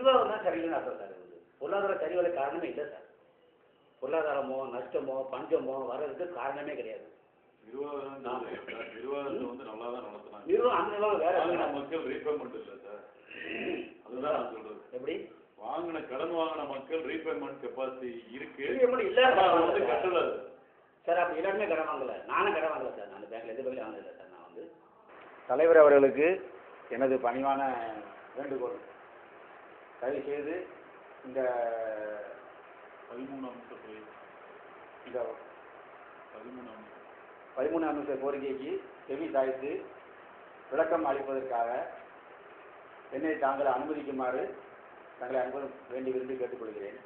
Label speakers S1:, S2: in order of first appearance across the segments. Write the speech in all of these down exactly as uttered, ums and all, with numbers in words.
S1: நிர்வாகம் தான் சரியில்லைன்னு அர்த்தம் சார். இது பொருளாதார சரிவதை காரணமே இல்லை சார். பொருளாதாரமோ நஷ்டமோ பஞ்சமோ வர்றதுக்கு காரணமே கிடையாது.
S2: நிர்வாகம் வந்து நல்லா தான் நடத்தினாங்க.
S1: நிர்வாகம் அந்த நிர்வாகம் வேற
S2: மக்கள் ரீபேமெண்ட் இல்லை சார். அதுதான் நான் சொல்றது.
S1: எப்படி
S2: வாங்கின கடன் வாங்கின மக்கள் ரீபேமெண்ட் கெப்பாசிட்டி இருக்கு
S1: இல்ல
S2: கட்டல
S1: சார். அப்படி எல்லாருமே கடன் வாங்கல. நானும் கடன் வாங்கல சார். நான் பேங்க்ல எந்த பேங்க்ல வாங்கல சார். நான் வந்து தலைவர் அவர்களுக்கு எனது பணிவான வேண்டுகோள், தயவு செய்து இந்த
S2: பதிமூணு அம்சத்தை
S1: இந்த
S2: பதிமூணு அம்சம்
S1: பதிமூணு அம்ச கோரிக்கைக்கு செவி சாய்த்து விளக்கம் அளிப்பதற்காக என்னை தாங்கள் அனுமதிக்குமாறு தங்களை அன்புடன் வேண்டி விரும்பி கேட்டுக்கொள்கிறேன்.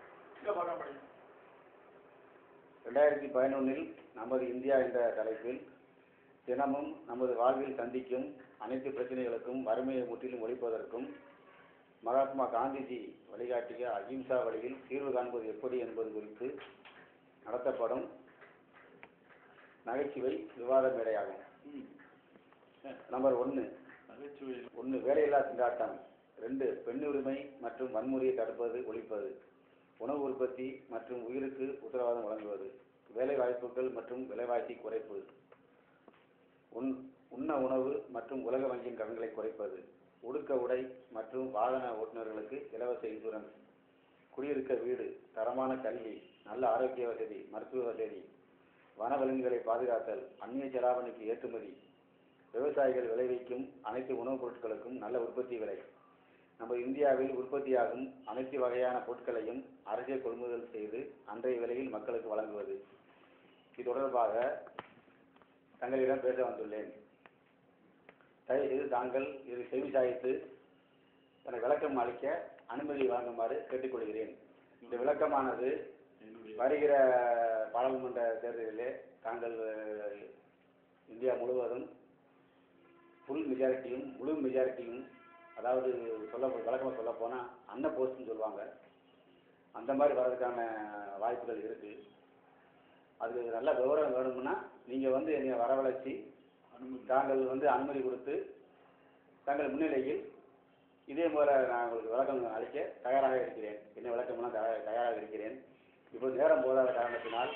S1: ரெண்டாயிரத்தி பதினொன்னில் நமது இந்தியா என்ற தலைப்பில் தினமும் நமது வாழ்வில் சந்திக்கும் அனைத்து பிரச்சனைகளுக்கும் வறுமையை முற்றிலும் ஒழிப்பதற்கும் மகாத்மா காந்திஜி வழிகாட்டிய அஹிம்சா வழியில் தீர்வு காண்பது எப்படி என்பது குறித்து நடத்தப்படும் நகைச்சுவை விவாத மேடையாகும். நம்பர் ஒன்று
S2: நகைச்சுவை
S1: ஒன்று வேலையில்லா திண்டாட்டம். ரெண்டு பெண் உரிமை மற்றும் வன்முறையை தடுப்பது ஒழிப்பது. உணவு உற்பத்தி மற்றும் உயிருக்கு உத்தரவாதம் வழங்குவது. வேலை வாய்ப்புகள் மற்றும் விலைவாசி குறைப்பு. உண் உண்ண உணவு மற்றும் உலக வங்கியின் கடன்களை குறைப்பது. உடுக்க உடை மற்றும் வாகன ஓட்டுநர்களுக்கு இலவச இன்சூரன்ஸ். குடியிருக்க வீடு, தரமான கல்வி, நல்ல ஆரோக்கிய வசதி, மருத்துவ வசதி, வனவிலங்குகளை பாதுகாத்தல், அந்நிய செலாவணிக்கு ஏற்றுமதி, விவசாயிகள் விளைவிக்கும் அனைத்து உணவுப் பொருட்களுக்கும் நல்ல உற்பத்தி விலை. நம்ம இந்தியாவில் உற்பத்தியாகும் அனைத்து வகையான பொருட்களையும் அரசே கொள்முதல் செய்து அன்றைய விலையில் மக்களுக்கு வழங்குவது. இது தொடர்பாக தங்களிடம் பேச வந்துள்ளேன். தயவுசெய்து தாங்கள் இது செவி சாய்த்து தனக்கு விளக்கம் அளிக்க அனுமதி வழங்குமாறு கேட்டுக்கொள்கிறேன். இந்த விளக்கமானது வருகிற பாராளுமன்ற தேர்தலிலே தாங்கள் இந்தியா முழுவதும் ஃபுல் மெஜாரிட்டியும் முழு மெஜாரிட்டியும், அதாவது சொல்ல விளக்கமாக சொல்ல போனால் அன்ன போஸ்ட்னு சொல்லுவாங்க, அந்த மாதிரி வர்றதுக்கான வாய்ப்புகள் இருக்குது. அது நல்ல விவரம் வேணும்னா நீங்கள் வந்து என்னை வரவழைச்சி தாங்கள் வந்து அனுமதி கொடுத்து தங்கள் முன்னிலையில் இதே போல நான் உங்களுக்கு விளக்கம் அளிக்க தயாராக இருக்கிறேன். என்ன விளக்கம்லாம் தயாராக தயாராக இருக்கிறேன். இப்போ நேரம் போதாத காரணத்தினால்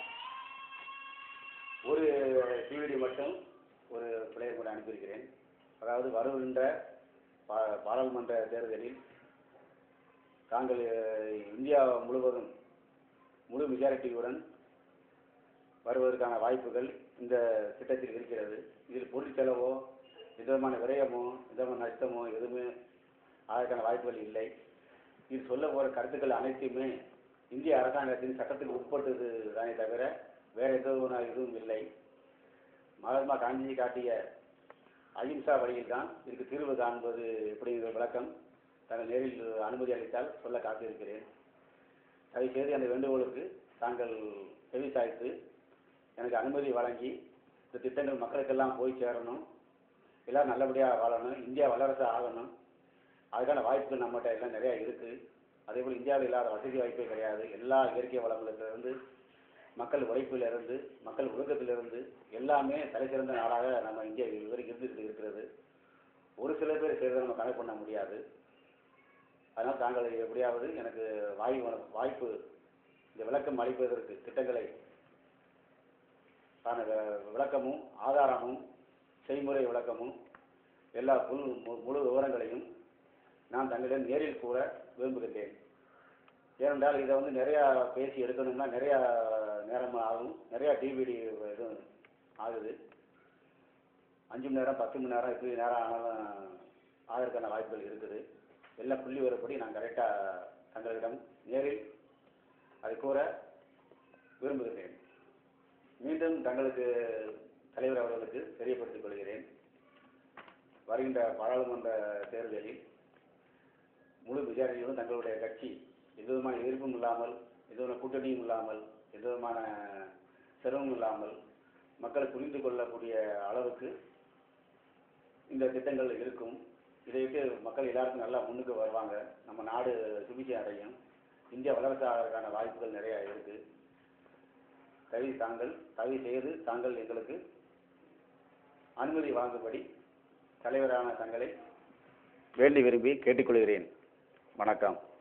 S1: ஒரு டிவிடி மட்டும் ஒரு பிளேயர் கூட அனுப்பியிருக்கிறேன். அதாவது வருகின்ற பா பாராளுமன்ற தேர்தலில் தாங்கள் இந்தியா முழுவதும் முழு மெஜாரிட்டியுடன் வருவதற்கான வாய்ப்புகள் இந்த திட்டத்தில் இருக்கிறது. இதில் பொருள் செலவோ எந்த விதமான விரயமோ எந்த விதமான நஷ்டமோ எதுவுமே அதற்கான வாய்ப்புகள் இல்லை. இது சொல்ல போகிற கருத்துக்கள் அனைத்துமே இந்திய அரசாங்கத்தின் சட்டத்துக்கு உட்பட்டது தானே தவிர வேறு எந்த இதுவும் இல்லை. மகாத்மா காந்திஜி காட்டிய அஹிம்சா வழியில் தான் இதுக்கு தீர்வு காண்பது எப்படிங்கிற விளக்கம் தாங்கள் நேரில் அனுமதி அளித்தால் சொல்ல காத்திருக்கிறேன். தயவுசெய்து அந்த வேண்டுகோளுக்கு தாங்கள் செவி சாய்த்து எனக்கு அனுமதி வழங்கி இந்த திட்டங்கள் மக்களுக்கெல்லாம் போய் சேரணும், எல்லோரும் நல்லபடியாக வாழணும், இந்தியா வல்லரசு ஆகணும். அதுக்கான வாய்ப்புகள் நம்மகிட்ட எல்லாம் நிறையா இருக்குது. அதே போல் இந்தியாவில் இல்லாத வசதி வாய்ப்பே கிடையாது. எல்லா இயற்கை வளங்களிலிருந்து, மக்கள் உழைப்பிலிருந்து, மக்கள் ஒழுக்கத்திலிருந்து எல்லாமே தலை சிறந்த நாடாக நம்ம இந்தியா இதுவரைக்கும் இருந்துகிட்டு இருக்கிறது. ஒரு சில பேர் செய்கிறத நம்ம கணக்கு பண்ண முடியாது. அதனால் தாங்கள் எப்படியாவது எனக்கு வாய்ப்பு வாய்ப்பு இந்த விளக்கம் அளிப்பதற்கு திட்டங்களை தான விளக்கமும் ஆதாரமும் செய்முறை விளக்கமும் எல்லா முழு முழு விவரங்களையும் நான் தங்களிடம் நேரில் கூற விரும்புகின்றேன். ஏனென்றால் இதை வந்து நிறையா பேசி எடுக்கணும்னா நிறையா நேரம் ஆகும், நிறையா டிவிடி இதுவும் ஆகுது. அஞ்சு மணி நேரம் பத்து மணி நேரம் இப்படி நேரம் ஆனாலும் ஆகிறதுக்கான வாய்ப்புகள் இருக்குது. எல்லாம் புள்ளி வரப்படி நான் கரெக்டாக தங்களிடம் நேரில் அதை கூற விரும்புகிறேன். மீண்டும் தங்களுக்கு தலைவர் அவர்களுக்கு தெரியப்படுத்திக் கொள்கிறேன். வருகின்ற பாராளுமன்ற தேர்தலில் முழு மெஜாரிட்டியுடன் தங்களுடைய கட்சி எந்த விதமான எதிர்ப்பும் இல்லாமல், எந்த விதமான கூட்டணியும் இல்லாமல், எந்த விதமான சிரமமும் இல்லாமல் மக்கள் புரிந்து கொள்ளக்கூடிய அளவுக்கு இந்த திட்டங்கள் இருக்கும். இதைவிட்டு மக்கள் எல்லாருக்கும் நல்லா முன்னுக்கு வருவாங்க. நம்ம நாடு சுபிட்சை அடையும், இந்தியா வல்லரசு ஆகிறதுக்கான வாய்ப்புகள் நிறையா இருக்குது. தயவு தாங்கள் தயவு செய்து தாங்கள் எங்களுக்கு அனுமதி வழங்கும்படி தலைவரான தங்களை வேண்டி விரும்பி கேட்டுக்கொள்கிறேன். வணக்கம்.